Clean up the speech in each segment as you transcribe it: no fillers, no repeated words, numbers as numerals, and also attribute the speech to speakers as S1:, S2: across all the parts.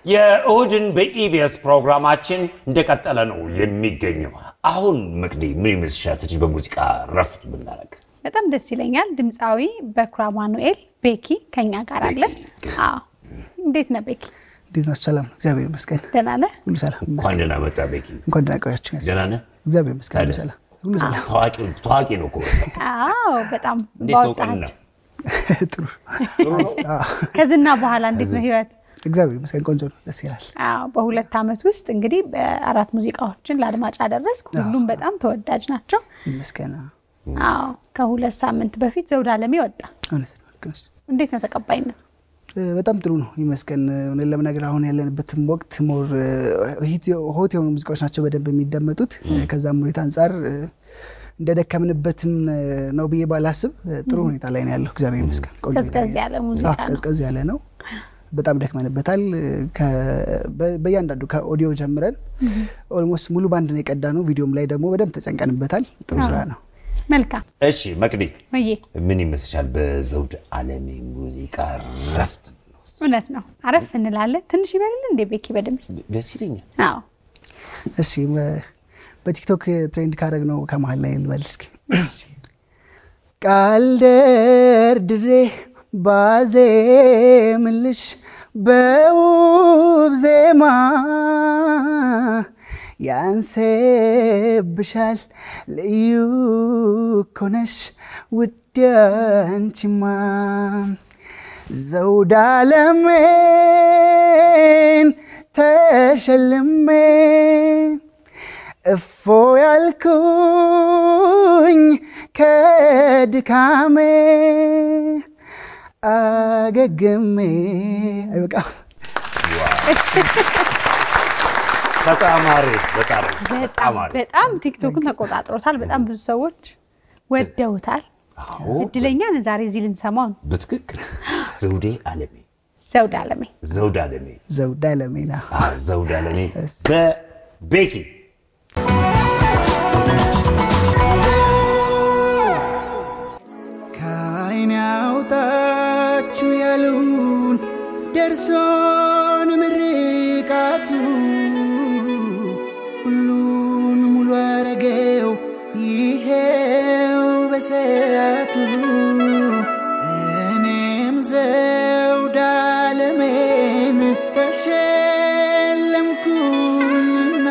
S1: የእሁድን በኢቢኤስ ፕሮግራማችን እንደቀጠለ ነው የሚገኘው አሁን መቅዲ ምን ይመስልሻል ትንሽ በሙዚቃ ረፍት ብናረግ
S2: በጣም ደስ ይለኛል ድምጻዊ በኩራ ማኑኤል ቤኪ ከኛ ጋር አለ አዎ እንዴት ነህ ቤኪ
S3: እንዴት ነው ሰላም እግዚአብሔር ይመስገን
S2: ደህና ነህ
S3: ሁሉ ሰላም
S1: እንኳን ደህና መጣ ቤኪ
S3: እንኳን ደህና ቆያችሁ
S1: ደህና ነህ
S3: እግዚአብሔር ይመስገን ሰላም ሁሉ ሰላም
S1: ታዋቂ ነው እኮ
S2: አዎ በጣም
S1: ባውጣና
S3: ጥሩ
S2: ከዝና በኋላ እንዴት ነው ህይወት
S3: እግዚአብሔር ይመስገን ቆንጆ ነው ደስ ይላል
S2: አዎ በሁለት አመት ውስጥ እንግዲህ በአራት ሙዚቃዎችን ለአድማጭ አደረስኩ ሁሉም በጣም ተወዳጅ ናቸው
S3: ይመስገን
S2: አዎ ከሁለት ሳምንት በፊት ዘውድ ዓለሜ ወጣ እንዴት ነው ተቀባይነት
S3: በጣም ጥሩ ነው ይመስገን እኔ ለምናገር አሁን ያለንበትም ወቅት ሞር ሆት የሆኑ ሙዚቃዎች ናቸው በደንብ የሚደመጡት ከዛም ሁኔታ አንፃር እንደደከምንበትም ነው ብዬ ባላስብ ጥሩ ሁኔታ ላይ ነው ያለው እግዚአብሔር ይመስገን
S2: ከዝቀዝ ያለ ሙዚቃ ነው
S3: ከዝቀዝ ያለ ነው በጣም ደክመንበታል በእያንዳንዱ ከኦዲዮ ጀምረን ኦልሞስት ሙሉ ባንድ ነው የቀዳነው ቪዲዮም ላይ ደግሞ በደንብ ተጨንቀንበታል ጥሩ ስራ ነው
S2: መልካም
S1: እሺ መቅዲ
S2: ወይ
S1: ምን ይመስልሻል በዘውድ ዓለሜ ሙዚቃ ረፍት
S2: እውነት ነው አረፍ እንላለን ትንሽ ይበልል እንደ ቤኪ በደምጽ
S1: ደስ ይለኛል
S2: አዎ
S3: እሺ በቲክቶክ ትሬንድ ካረግ ነው ከመሃል ላይ ልበል እስኪ ቃልደር ድሬ ባዜምልሽ በውብ ዜማ ያንሰብሻል ልዩ ኮነሽ ውድ አንቺማ ዘውድ ዓለሜን ተሸልሜ እፎ ያልኩኝ ከድካሜ አገግሜ አይበቃ
S1: በጣም
S2: ቲክቶክን ተቆጣጥሮታል በጣም ብዙ ሰዎች ወደውታል እድለኛ ዛሬ እዚህ ልንሰማው
S1: በትክክል ዘውድ ዓለሜ
S3: ና
S1: ዘውድ ዓለሜ በቤኪ
S3: ካይን ያውጣችሁ ያሉን ደርሶን ምርቃቱ ሁሉን ሙሉ አረገው ይሄው በሰዓቱ እኔም ዘውድ ዓለሜን ተሸለምኩና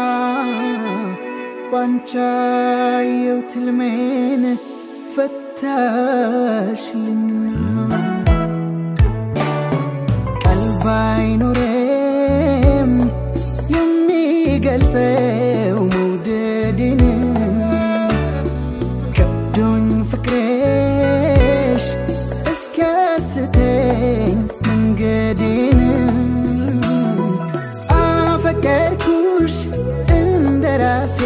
S3: ባንቻየው ትልሜን ፈታሽልኝና ቀልብ አይኖርም የሚገልጸው መውደድን ከብዶኝ ፍቅርሽ እስኪያስተኝ መንገድን አፈቀርኩሽ እንደራሴ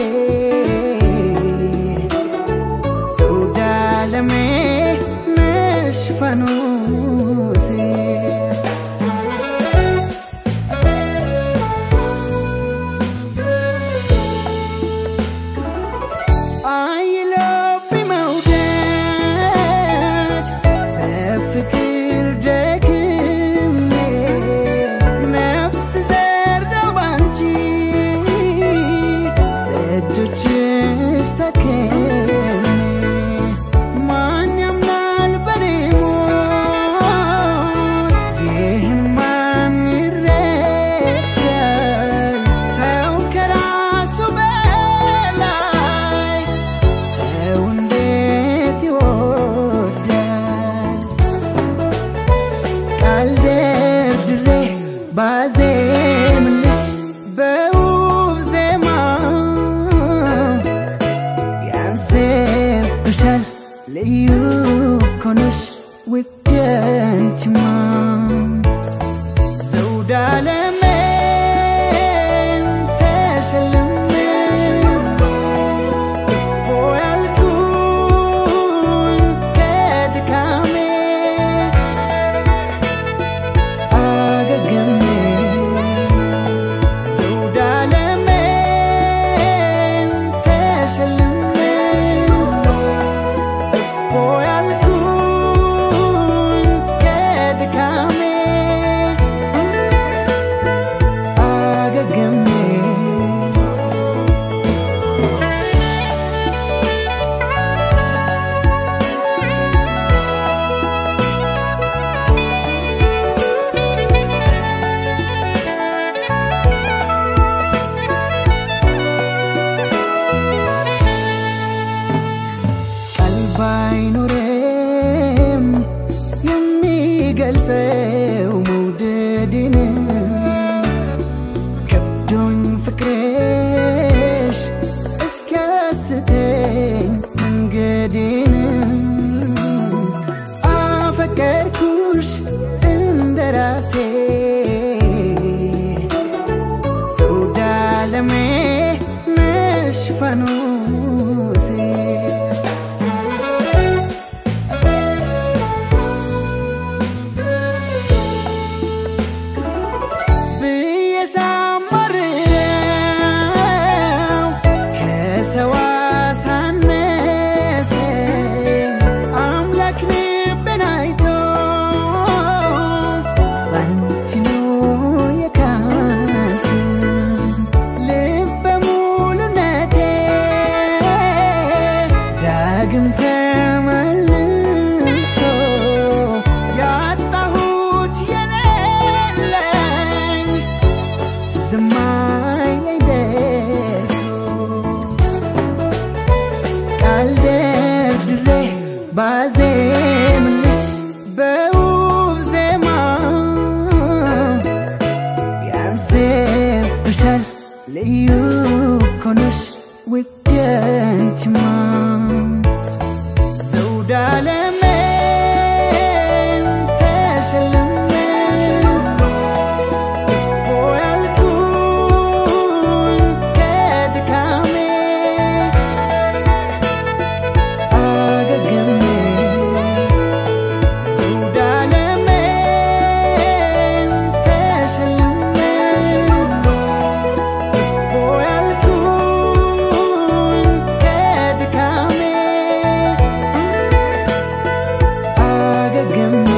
S3: ዘውድ ዓለሜ ነሽ ፋኖሴ ሰው መውደድን ከብዶኝ ፍቅርሽ እስኪያስተኝ መንገድን አፈቀርኩሽ እንደራሴ ሱዳለሜ ነሽፈኑሴ ባዜምልሽ በውብ ዜማ ያንሴብሻል ልዩ ኮነሽ ውዴ አንቺማ ዘውድ ዓለሜን ተሸልሜ እፎ ያልኩኝ ከድካሜ አገግሜ again.